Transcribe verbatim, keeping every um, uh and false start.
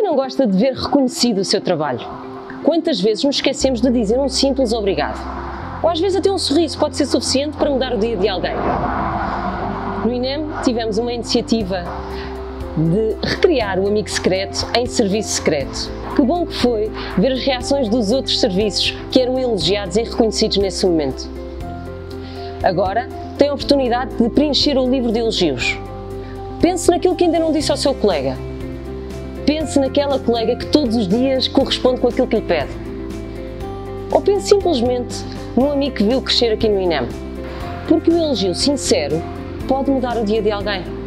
não gosta de ver reconhecido o seu trabalho? Quantas vezes nos esquecemos de dizer um simples obrigado? Ou às vezes até um sorriso pode ser suficiente para mudar o dia de alguém. No INEM tivemos uma iniciativa de recriar o amigo secreto em serviço secreto. Que bom que foi ver as reações dos outros serviços que eram elogiados e reconhecidos nesse momento. Agora tem a oportunidade de preencher o livro de elogios. Pense naquilo que ainda não disse ao seu colega. Pense naquela colega que todos os dias corresponde com aquilo que lhe pede. Ou pense simplesmente no amigo que viu crescer aqui no INEM. Porque o elogio sincero pode mudar o dia de alguém.